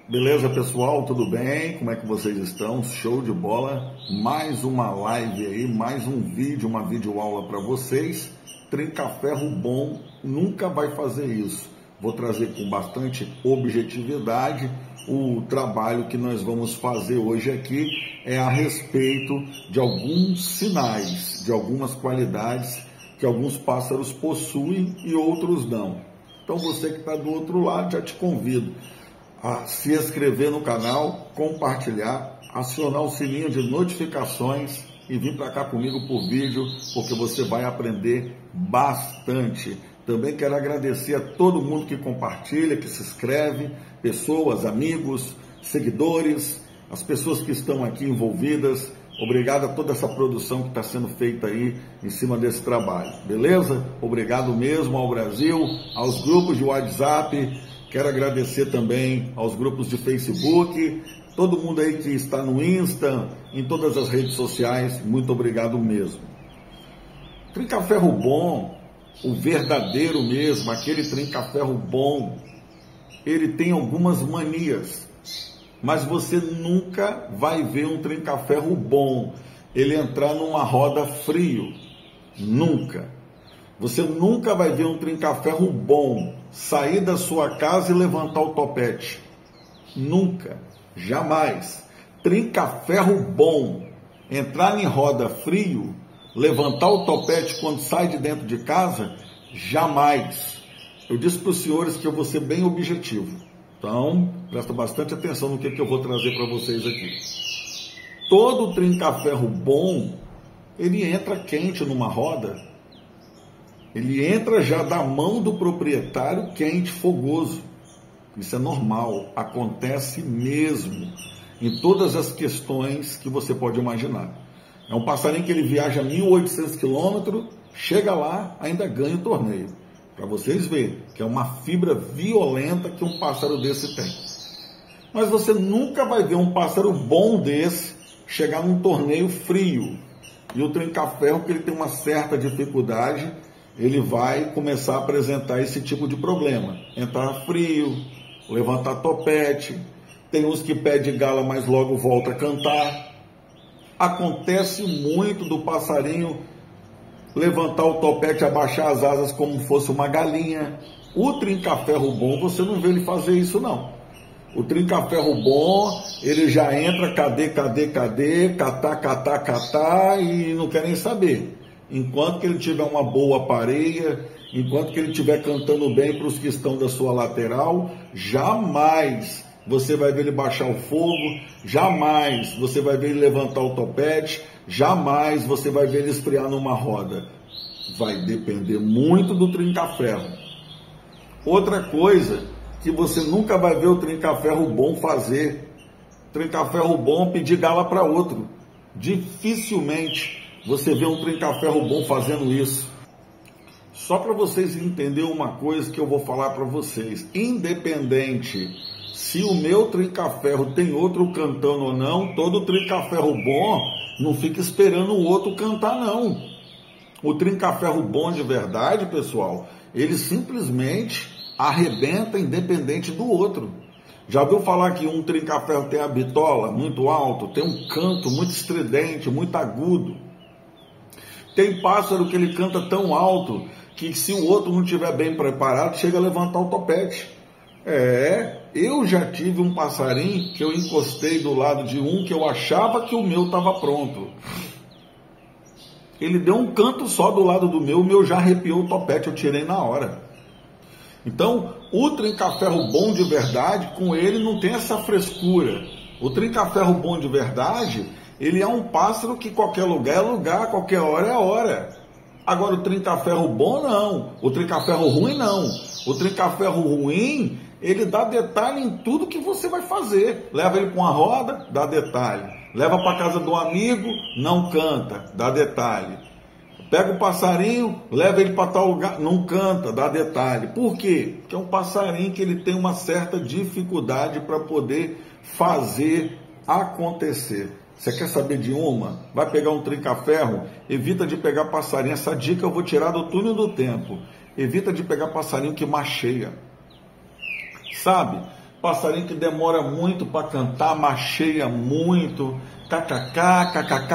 Beleza, pessoal? Tudo bem? Como é que vocês estão? Show de bola! Mais uma live aí, mais um vídeo, uma videoaula para vocês. Trinca-ferro bom nunca vai fazer isso. Vou trazer com bastante objetividade o trabalho que nós vamos fazer hoje aqui é a respeito de alguns sinais, de algumas qualidades que alguns pássaros possuem e outros não. Então você que está do outro lado, já te convido a se inscrever no canal, compartilhar, acionar o sininho de notificações e vir para cá comigo por vídeo, porque você vai aprender bastante. Também quero agradecer a todo mundo que compartilha, que se inscreve, pessoas, amigos, seguidores, as pessoas que estão aqui envolvidas. Obrigado a toda essa produção que está sendo feita aí em cima desse trabalho, beleza? Obrigado mesmo ao Brasil, aos grupos de WhatsApp. Quero agradecer também aos grupos de Facebook, todo mundo aí que está no Insta, em todas as redes sociais, muito obrigado mesmo. Trinca-ferro bom, o verdadeiro mesmo, aquele trinca-ferro bom, ele tem algumas manias, mas você nunca vai ver um trinca-ferro bom ele entrar numa roda frio, nunca. Você nunca vai ver um trinca-ferro bom sair da sua casa e levantar o topete. Nunca, jamais. Trinca-ferro bom entrar em roda frio, levantar o topete quando sai de dentro de casa, jamais. Eu disse para os senhores que eu vou ser bem objetivo. Então, presta bastante atenção no que eu vou trazer para vocês aqui. Todo trinca-ferro bom, ele entra quente numa roda. Ele entra já da mão do proprietário quente, fogoso. Isso é normal, acontece mesmo em todas as questões que você pode imaginar. É um passarinho que ele viaja 1.800 quilômetros, chega lá, ainda ganha o torneio. Para vocês verem que é uma fibra violenta que um pássaro desse tem. Mas você nunca vai ver um pássaro bom desse chegar num torneio frio. E o trinca-ferro, que ele tem uma certa dificuldade, ele vai começar a apresentar esse tipo de problema. Entrar frio, levantar topete, tem uns que pede gala, mas logo volta a cantar. Acontece muito do passarinho levantar o topete, abaixar as asas como fosse uma galinha. O trinca-ferro bom, você não vê ele fazer isso não. O trinca-ferro bom, ele já entra, cadê, catar, e não quer nem saber. Enquanto que ele tiver uma boa pareia, enquanto que ele estiver cantando bem para os que estão da sua lateral, jamais você vai ver ele baixar o fogo, jamais você vai ver ele levantar o topete, jamais você vai ver ele esfriar numa roda. Vai depender muito do trinca-ferro. Outra coisa que você nunca vai ver o trinca-ferro bom fazer, trinca-ferro bom pedir gala para outro. Dificilmente você vê um trinca-ferro bom fazendo isso. Só para vocês entenderem uma coisa que eu vou falar para vocês. Independente se o meu trinca-ferro tem outro cantando ou não, todo trinca-ferro bom não fica esperando o outro cantar não. O trinca-ferro bom de verdade, pessoal, ele simplesmente arrebenta independente do outro. Já ouviu falar que um trinca-ferro tem a bitola muito alto, tem um canto muito estridente, muito agudo? Tem pássaro que ele canta tão alto que se o outro não estiver bem preparado, chega a levantar o topete. Eu já tive um passarinho que eu encostei do lado de um que eu achava que o meu estava pronto. Ele deu um canto só do lado do meu, o meu já arrepiou o topete, eu tirei na hora. Então, o trinca-ferro bom de verdade, com ele não tem essa frescura. O trinca-ferro bom de verdade, ele é um pássaro que qualquer lugar é lugar, qualquer hora é hora. Agora o trinca-ferro bom não, o trinca-ferro ruim não. O trinca-ferro ruim, ele dá detalhe em tudo que você vai fazer. Leva ele para uma roda, dá detalhe. Leva para casa do amigo, não canta, dá detalhe. Pega o passarinho, leva ele para tal lugar, não canta, dá detalhe. Por quê? Porque é um passarinho que ele tem uma certa dificuldade para poder fazer acontecer. Você quer saber de uma? Vai pegar um trinca-ferro, evita de pegar passarinho. Essa dica eu vou tirar do túnel do tempo. Evita de pegar passarinho que macheia. Sabe? passarinho que demora muito para cantar, macheia muito, kkk,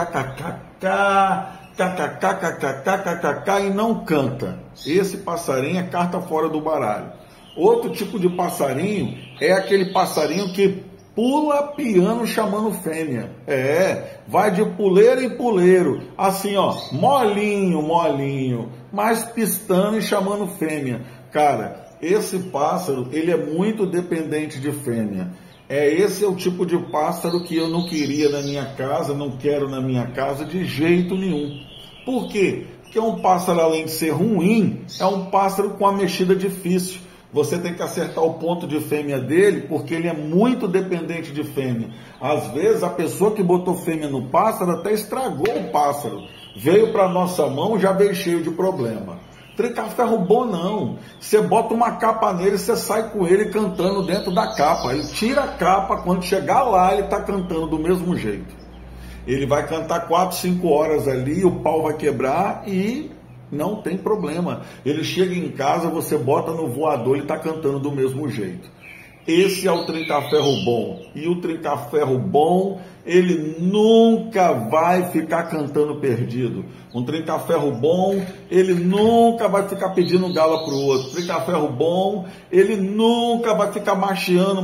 e não canta. Esse passarinho é carta fora do baralho. Outro tipo de passarinho é aquele passarinho que pula piano chamando fêmea. Vai de puleiro em puleiro, assim ó, molinho, molinho, mas pistando e chamando fêmea. Cara, esse pássaro, ele é muito dependente de fêmea. Esse é o tipo de pássaro que eu não queria na minha casa, não quero na minha casa de jeito nenhum. Por quê? Porque um pássaro, além de ser ruim, é um pássaro com a mexida difícil. Você tem que acertar o ponto de fêmea dele, porque ele é muito dependente de fêmea. Às vezes, a pessoa que botou fêmea no pássaro até estragou o pássaro. Veio para nossa mão, já veio cheio de problema. Trinca-ferro bom não. Você bota uma capa nele e você sai com ele cantando dentro da capa. Ele tira a capa, quando chegar lá, ele está cantando do mesmo jeito. Ele vai cantar 4, 5 horas ali, o pau vai quebrar e não tem problema. Ele chega em casa, você bota no voador, ele está cantando do mesmo jeito. Esse é o trinca-ferro bom. E o trinca-ferro bom, ele nunca vai ficar cantando perdido. Um trinca-ferro bom, ele nunca vai ficar pedindo gala para o outro. Trinca-ferro bom, ele nunca vai ficar macheando.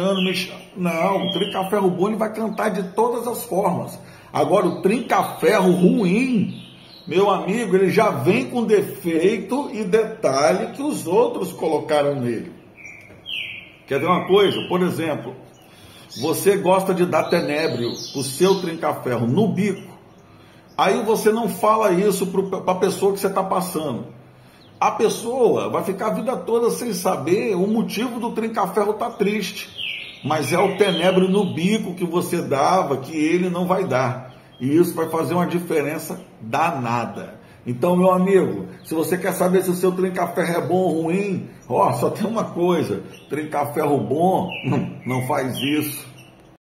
Não, o trinca-ferro bom, ele vai cantar de todas as formas. Agora, o trinca-ferro ruim, meu amigo, ele já vem com defeito e detalhe que os outros colocaram nele. Quer ver uma coisa? Por exemplo, você gosta de dar tenébrio para o seu trinca-ferro no bico. Aí você não fala isso para a pessoa que você está passando. A pessoa vai ficar a vida toda sem saber o motivo do trinca-ferro estar triste. Mas é o tenébrio no bico que você dava que ele não vai dar. E isso vai fazer uma diferença danada. Então, meu amigo, se você quer saber se o seu trinca-ferro é bom ou ruim, só tem uma coisa: trinca-ferro bom não faz isso.